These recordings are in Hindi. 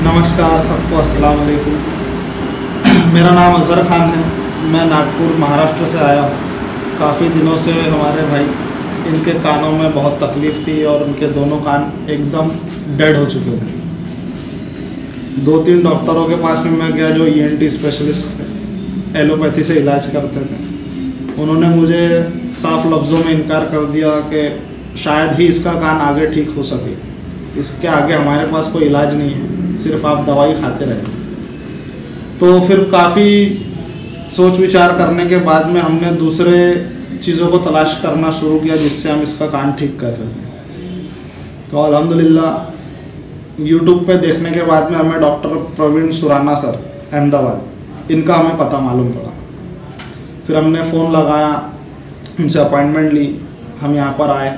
नमस्कार सबको, अस्सलाम वालेकुम। मेरा नाम अज़हर ख़ान है। मैं नागपुर महाराष्ट्र से आया हूँ। काफ़ी दिनों से हमारे भाई, इनके कानों में बहुत तकलीफ़ थी और उनके दोनों कान एकदम डेड हो चुके थे। 2-3 डॉक्टरों के पास में मैं गया जो ENT स्पेशलिस्ट थे, एलोपैथी से इलाज करते थे। उन्होंने मुझे साफ लफ्ज़ों में इनकार कर दिया कि शायद ही इसका कान आगे ठीक हो सके, इसके आगे हमारे पास कोई इलाज नहीं है, सिर्फ आप दवाई खाते रहें। तो फिर काफ़ी सोच विचार करने के बाद में हमने दूसरे चीज़ों को तलाश करना शुरू किया जिससे हम इसका कान ठीक कर सकें। तो अल्हम्दुलिल्लाह यूट्यूब पे देखने के बाद में हमें डॉक्टर प्रवीण सुराना सर, अहमदाबाद, इनका हमें पता मालूम पड़ा। फिर हमने फ़ोन लगाया, उनसे अपॉइंटमेंट ली, हम यहाँ पर आए,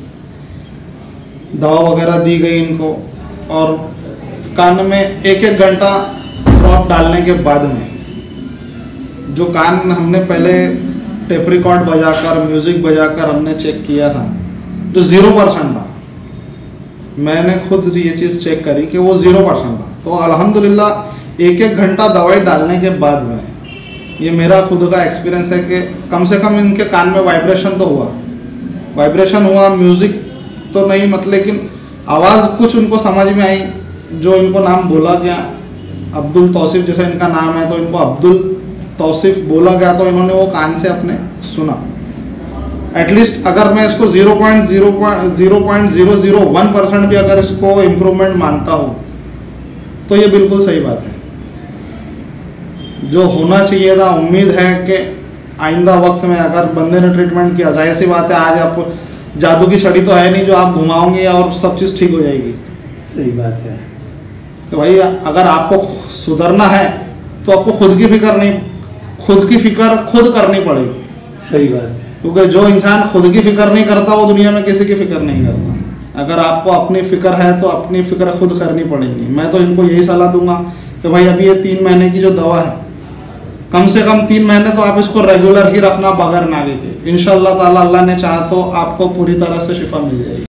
दवा वगैरह दी गई इनको, और कान में 1-1 घंटा ड्रॉप डालने के बाद में जो कान हमने पहले टेप रिकॉर्ड बजाकर, म्यूज़िक बजाकर हमने चेक किया था, जो 0% था, मैंने खुद ये चीज़ चेक करी कि वो 0% था। तो अल्हम्दुलिल्लाह 1-1 घंटा दवाई डालने के बाद में, ये मेरा खुद का एक्सपीरियंस है कि कम से कम इनके कान में वाइब्रेशन तो हुआ, म्यूज़िक तो नहीं मतलब, लेकिन आवाज़ कुछ उनको समझ में आई। जो इनको नाम बोला गया, अब्दुल तौसीफ जैसा इनका नाम है, तो इनको अब्दुल तौसीफ बोला गया, तो इन्होंने वो कान से अपने सुना। एटलीस्ट अगर मैं इसको 0.001% भी अगर इसको इम्प्रूवमेंट मानता हूँ तो ये बिल्कुल सही बात है। जो होना चाहिए था, उम्मीद है कि आइंदा वक्त में अगर बंदे ने ट्रीटमेंट किया, जाहिर सी बात है, आज आप जादू की छड़ी तो है नहीं जो आप घुमाओगे और सब चीज़ ठीक हो जाएगी। सही बात है। तो भाई अगर आपको सुधरना है तो आपको खुद की फिक्र खुद करनी पड़ेगी। सही बात है। क्योंकि जो इंसान खुद की फिक्र नहीं करता वो दुनिया में किसी की फिक्र नहीं करता। अगर आपको अपनी फिक्र है तो अपनी फिक्र खुद करनी पड़ेगी। मैं तो इनको यही सलाह दूंगा कि भाई अभी ये 3 महीने की जो दवा है, कम से कम 3 महीने तो आप इसको रेगुलर ही रखना बगैर नागे के। इंशाअल्लाह ताला, अल्लाह ने चाहा तो आपको पूरी तरह से शिफा मिल जाएगी।